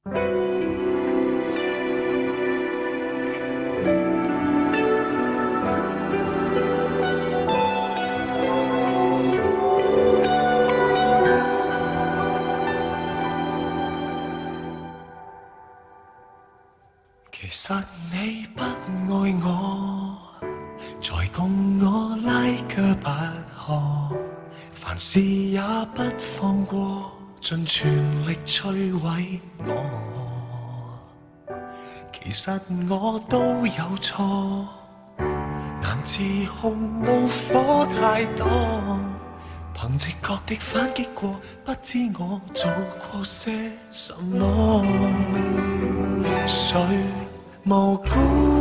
其實你不愛我，才共我拉鋸拔河，凡事也不放過，盡全力摧毀我。其實我都有錯，難自控怒火太多，憑直覺的反擊過，不知我做過些什麼。誰無辜，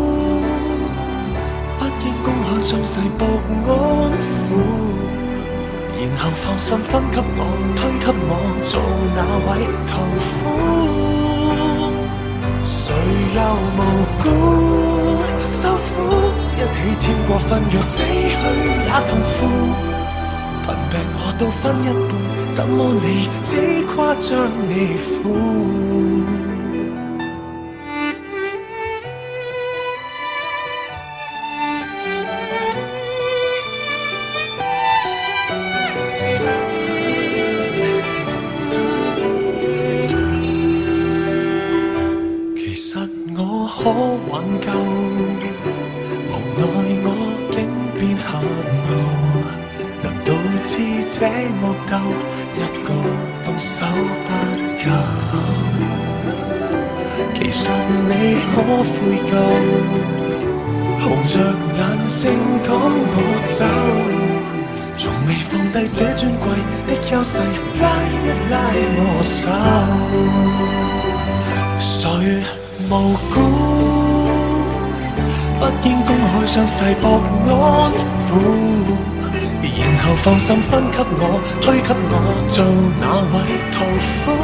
不應公開傷勢博安撫，然後放心分給我，推給我做那位屠夫。誰又無辜，受苦一起簽過婚約，死去也痛苦。貧病我都分一半，怎麼你只誇張你苦？可挽救，無奈我竟變黑牛，能導致這惡鬥，一個動手不夠。其實你可悔疚，紅着眼睛趕我走，從未放低這尊貴的優勢，拉一拉我手。誰無辜，不應公開傷勢博安撫，然後放心分給我，推給我做那位屠夫。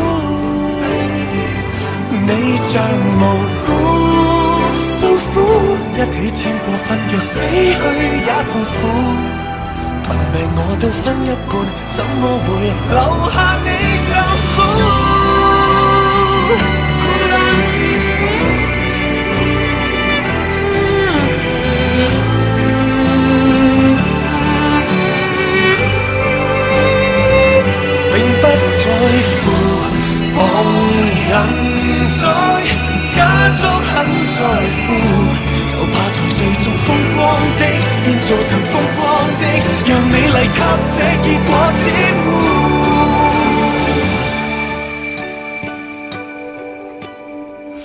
你像無辜，受苦一起簽過婚約，死去也痛苦。貧病我都分一半，怎麼會留下你受苦？孤單自苦。不在乎旁人在假裝很在乎，就怕在最終風光的變做曾風光的，讓美麗給這結果玷污。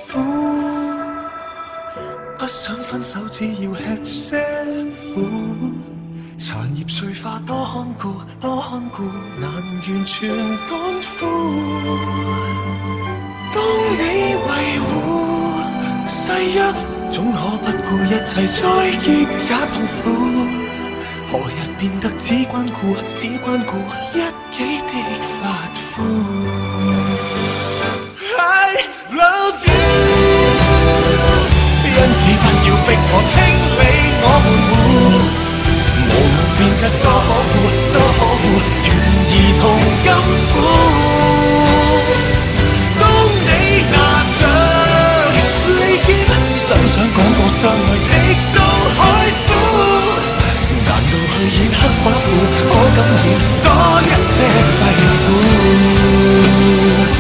不想分手，只要吃些苦。殘葉碎花多看顧，多看顧，難完全乾枯。當你維護誓約，總可不顧一切，再劫也痛苦。何日變得只關顧一己的髮膚？I love you， 因此不要逼我清理我門戶。無論變得多可惡，多可惡，願兒童甘苦。當你拿着利劍，想講過相愛直到海枯，難道去演黑寡婦，可感染多一些肺腑？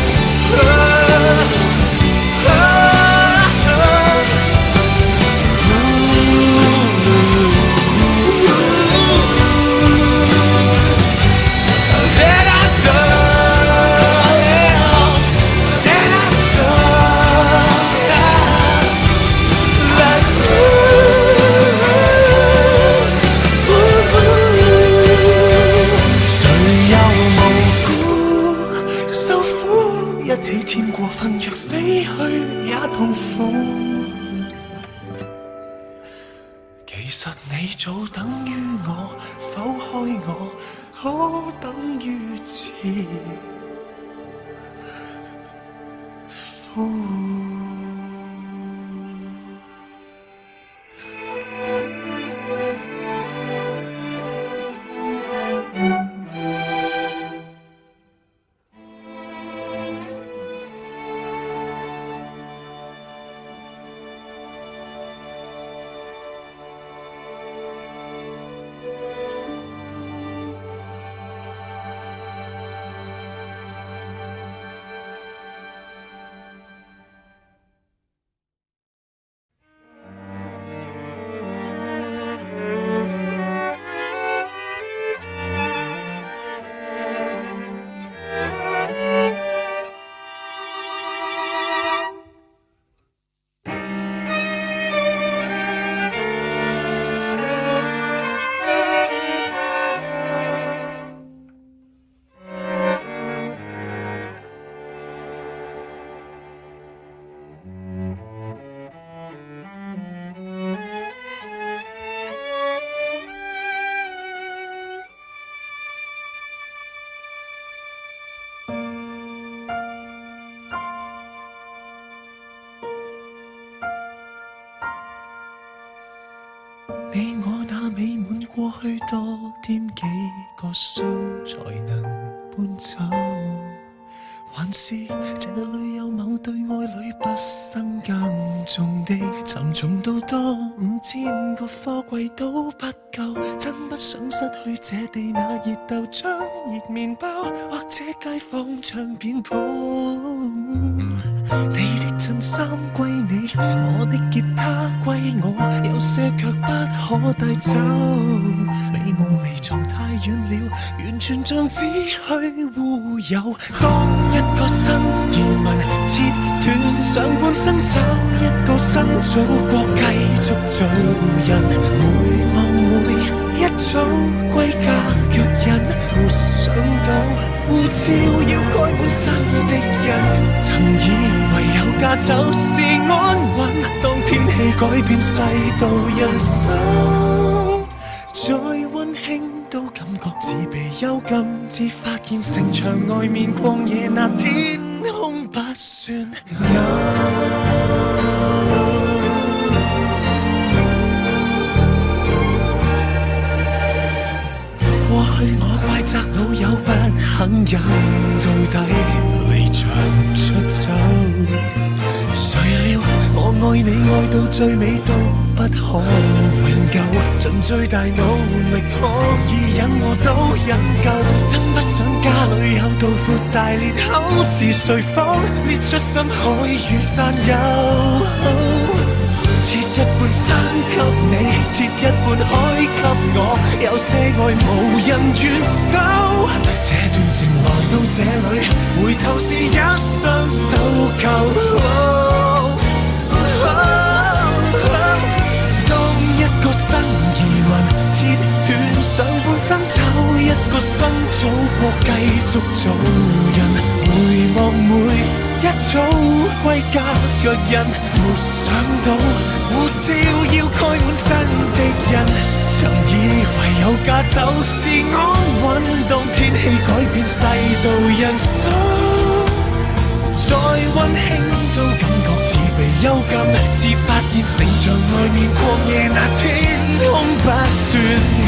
其實你早等於我，剖開我，可等於切膚。 你我那美滿過去，多添幾個箱才能搬走。還是這裏有某對愛侶畢生耕種的沉重到多5000個貨櫃都不夠，真不想失去這地那熱豆漿、熱麵包，或者街坊唱片鋪。你的襯衫歸你，我的吉他歸我，有些卻不可帶走。美夢離床太遠了，完全像只虛烏有。當一個新移民切斷上半生，找一個新祖國繼續做人。回望每一早歸家腳印，沒想到護照要蓋滿新的人。曾以為有家就是安穩，當天氣改變世道人生，再溫馨都感覺自被幽禁，至發現城牆外面曠野那天空不算暗。過去我怪責老友不肯忍到底，離場出走。誰料我愛你愛到最尾都不可永久，盡最大努力可以忍我都忍夠。真不想家裏有道闊大裂口，自睡房裂出深海與山丘。切一半山給你，切一半海給我，有些愛無人願收。這段情來到這裏，回頭是一雙手扣。當一個新移民切斷上半生，找一個新祖國繼續做人。回望每一早歸家腳印，沒想到護照要蓋滿新的人。曾以為有家就是安穩，當天氣改變世道人生，再溫馨都感覺自被幽禁，至發現城牆外面曠野那天空不算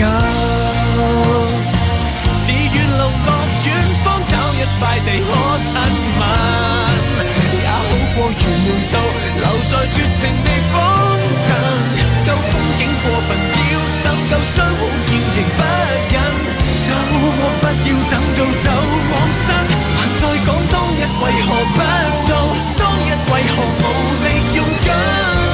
暗。自願流落遠方，找一塊地可親吻，也好過沿門道留在絕情地方等。舊風景過分要受，舊傷好見仍不忍走。我不要等到走往生，還在講當日為何不做，當日為何無力勇敢。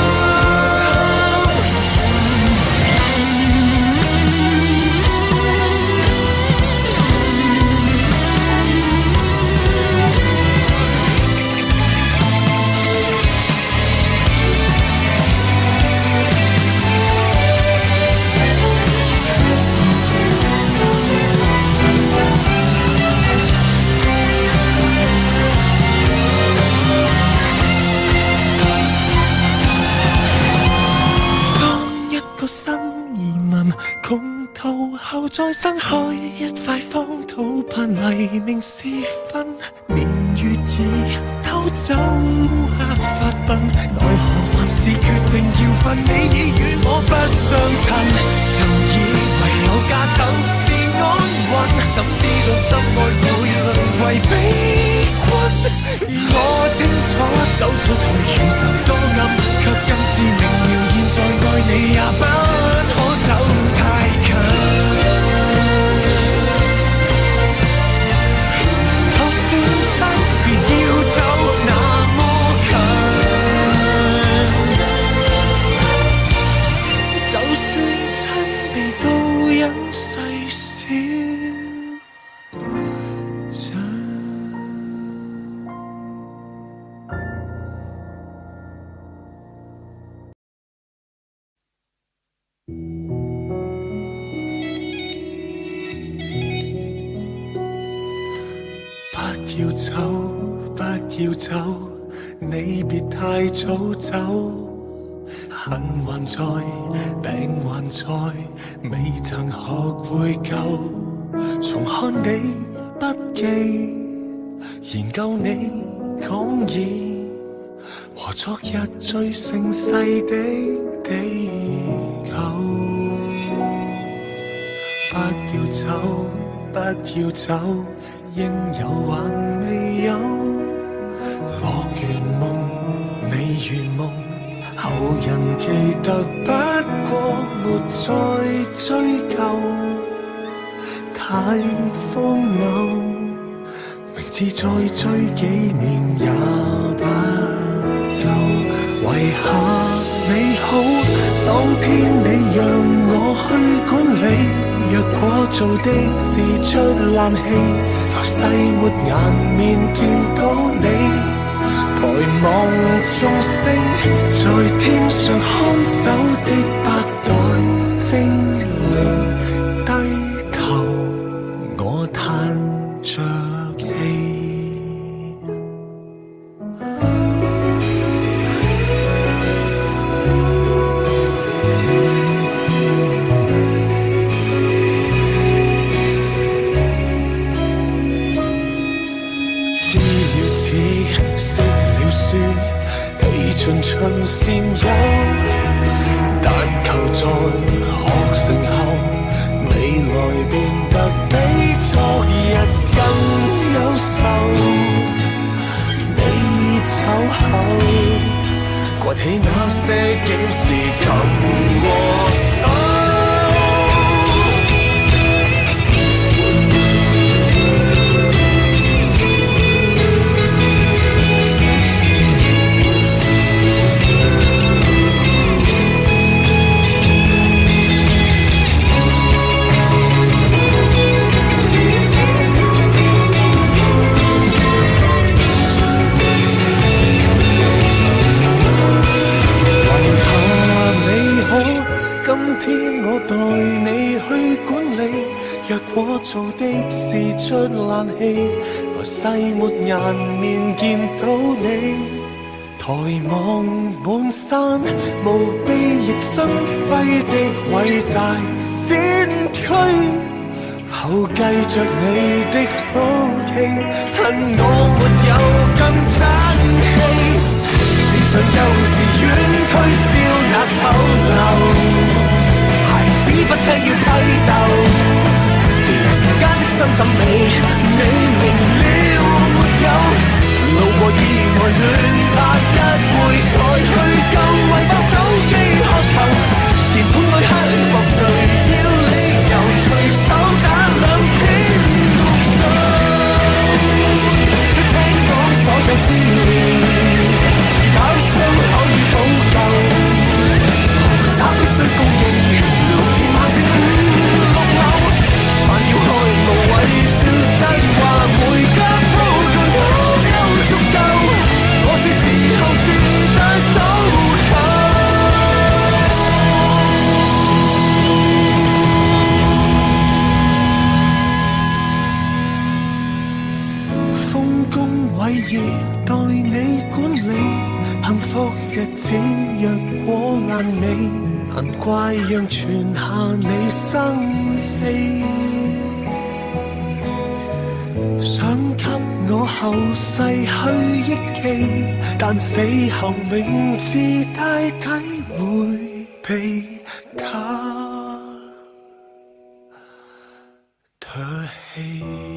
個新移民窮途後再生開一塊荒土，盼黎明時分，年月已偷走黑髮鬢，奈何還是決定要分，你已與我不相襯。曾以為有家就是安穩，怎知道心愛會淪為悲困。我清楚走出去宇宙多暗，卻更是明了現在愛你也不可走太近。就算親，別要走那麼近，就算親，你都因細小真。不要走，不要走，你別太早走。恨還在，病還在，未曾學會救。重看你筆記，研究你講義，和昨日最盛世的地不要走，不要走，應有還未有。樂圓夢，你圓夢，後人記得，不過沒再追究。太荒謬，明知再追幾年也不夠。遺下美好，當天你讓我去管理。若果做的是出冷氣，來世沒顏面見到你。抬望眾星，在天上看守的百代精靈，低頭我嘆着氣。循循善誘，但求在學成後，未來變得比昨日更優秀。你走後，崛起那些竟是琴和手。代你去管理，若果做的是出冷氣，來世沒顏面見到你。抬望滿山無臂亦生輝的偉大先驅，後繼着你的福氣，恨我沒有更爭氣，自上幼稚園推銷那醜陋。只不聽要批鬥，人間的新審美，你明了沒有？路過意外亂拍一回才去救，為爆手機渴求，鍵盤裏刻薄誰要理由，隨手打兩篇酷訴。聽講所有思念，搞 show 可以補救，學習必須公認。還要開無謂笑真話，回家鋪對我夠足夠，我是時候自帶手扣。豐功偉業待你管理，幸福日子若果爛尾，難怪讓傳下你生氣。想給我後世去憶記，但死後明知大抵會被他唾棄。